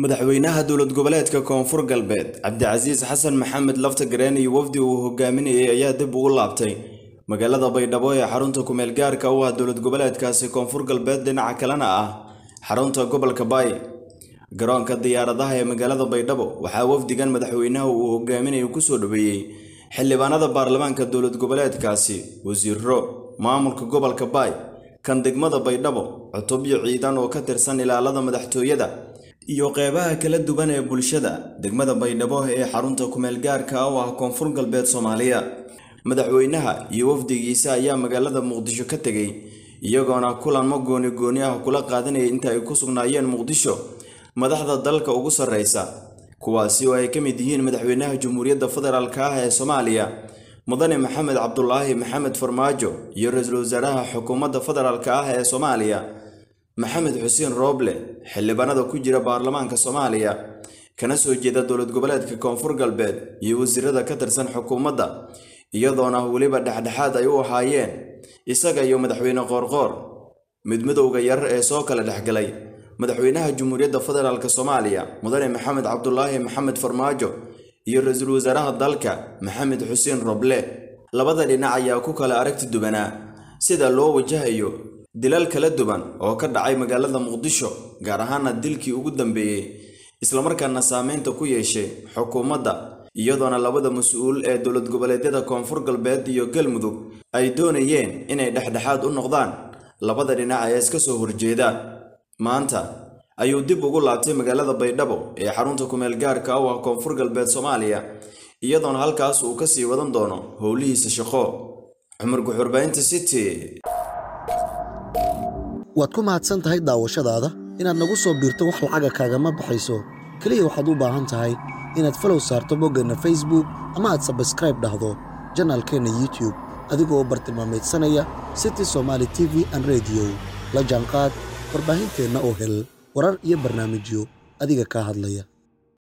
madaxweynaha dowlad goboleedka koonfur galbeed cabdicasiis xasan maxamed laftagareen iyo wafdi uu hogaaminayay ayaa dib ugu laabtay magaalada baydhabo ee xarunta kumeel gaarka u ah dowlad goboleedkaasi koonfur galbeed dhinaca kalena ah xarunta gobolka baay garoonka diyaaradaha ee magaalada baydhabo waxaa wafdigan madaxweynaha uu hogaaminayay ku soo dhaweeyay xildhibaanada baarlamaanka dowlad goboleedkaasi wasiiro maamulka gobolka baay kan degmada baydhabo cutubyo ciidan oo ka tirsan ilaalada madaxtooyada iyo qeybaha kala duwan ee bulshada degmada baydhabo ee xarunta kumeel gaarka u ah koonfur galbeed Soomaaliya madaxweynaha iyo wafdigiisa ayaa magaalada Muqdisho ka tagay iyagoona kulan gooni ah kula qaadanay inta ay ku sugnaayeen Muqdisho madaxda dalka ugu sareysa kuwaasi oo ay ka mid yihiin madaxweynaha Jamhuuriyadda Federaalka ah ee Soomaaliya mudane Maxamed Cabdullaahi Maxamed Farmaajo iyo ra'iisul wasaaraha xukuumadda federaalka ah ee Soomaaliya Maxamed Xuseen Roble xildhibaanada ku jira baarlamaanka Soomaaliya kana soo jeeda dowlad goboleedka koonfur galbeed iyo wasiirada ka tirsan xukuumadda iyadoona waliba dhaxdhaxaad ay u ahaayeen isaga iyo madaxweyne Qoorqoor midowga yar ee soo kala dhaxgalay madaxweynaha Jamhuuriyadda Federaalka Soomaaliya mudane Maxamed Cabdullaahi Maxamed Farmaajo iyo ra'iisul wasaaraha dalka Maxamed Xuseen Roble labada dhinac ayaa ku kala aragti duwanaa sida loo wajahayo dilal kala duwan oo ka dhacay magaalada Muqdisho gaar ahaan dilkii ugu dambeeyay isla markaana saameynta ku yeeshay xukuumadda iyadoona labada mas'uul ee dowlad goboleedyada koonfur galbeed iyo galmudug ay doonayeen inay dhaxdhaxaad u noqdaan labada dhinac ee iska soo horjeeda maanta ayuu dib ugu laabtay magaalada baydhabo ee xarunta kumeel gaarka u ah koonfur galbeed Soomaaliya iyadoona halkaas uu ka sii wadan doono howlihiisa shaqo Cumar Guxurbaynta City waad ku mahadsan tahay daawashadaada inaad nagu soo biirto wax lacaga kaagama baxayso kaliya waxaad u baahan tahay inaad follow saarto boggana Facebook ama aad subscribe dhahdo channelkeena YouTube adigoo bartilmaameedsanaya City Somali TV and Radio la jaanqaad warbaahinteena oo hel warar iyo barnaamijyo adiga ka hadlaya